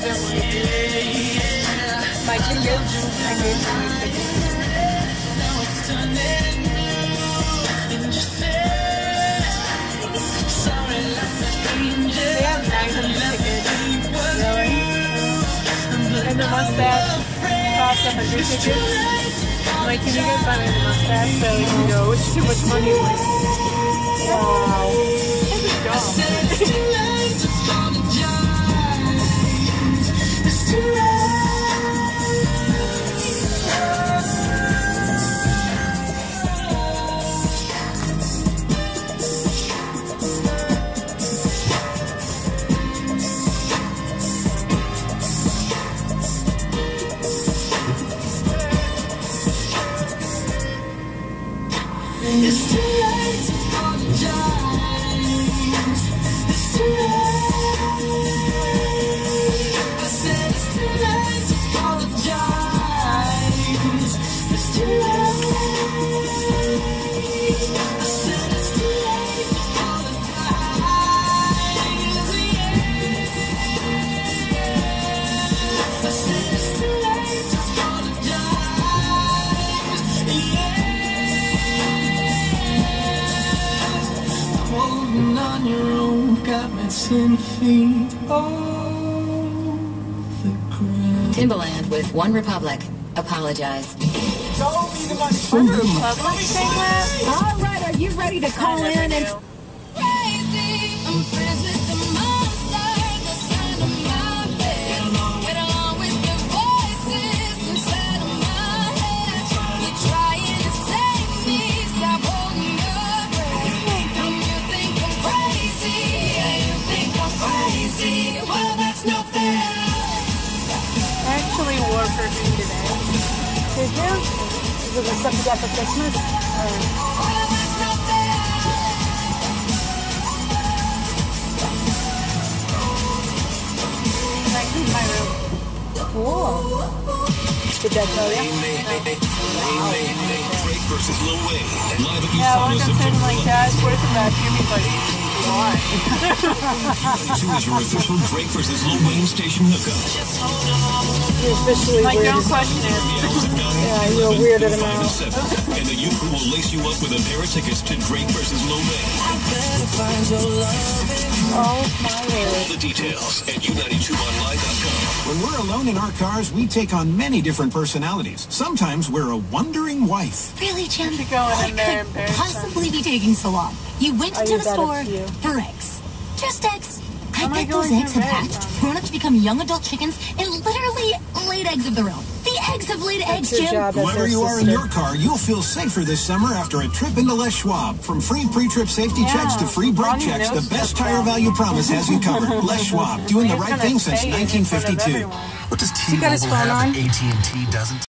them my tickets. I gave them my tickets. They have 900 tickets. Really? And the mustache costs 100 tickets. I'm like, can you guys buy me the mustache? So like, no, it's too much money. I'm like, wow. It's too late to apologize. It's too late. I said it's too late to apologize. It's too late. I said it's too late to apologize. Yeah. I said it's too late to apologize. Yeah. Holding on your own got me 10 feet off the ground. Timbaland with One Republic. Apologize. One Republic saying that? All right, are you ready to call in and... I'm friends with the monster, the sound of my bed. Get along with the voices inside of my head. You're trying to save me, stop holding your breath. You think I'm crazy, yeah, you think I'm crazy. Well, that's not fair. I actually wore perfume today. Did you? Is it the stuff you got for Christmas? Well, that's not fair. I cleaned my room. Cool. Did that tell you? Drake versus Lil Wayne. Live at Yeah, I USANA wanted to say like, Dad, where's the vacuum? He's like, why? This is your official Drake versus Lil Wayne station hookup. You're officially Like, weirded. don't question it. Yeah, you're weirded him out. And the youth who will lace you up with a pair of tickets to Drake versus Lil Wayne. Oh, my All word. the details at U92online.com. When we're alone in our cars, we take on many different personalities. Sometimes we're a wondering wife. Really, Jim? Keep going What in there, could embarrass possibly be taking so long? You went I into use the that store as you. for eggs. Just eggs. I am I bet those going eggs to have bed? hatched, grown up to become young adult chickens, and literally laid eggs of their own. The eggs have laid eggs, Your Jim. job as Whoever their you are in sister. your car, you'll feel safer this summer after a trip into Les Schwab. From free pre-trip safety Yeah, checks to free brake Ronnie checks, the knows best stuff tire about value promise has you covered. Les Schwab, doing the He's right gonna thing since say it in front of 1952. everyone. What does he got his T-Mobile phone have on? AT&T doesn't?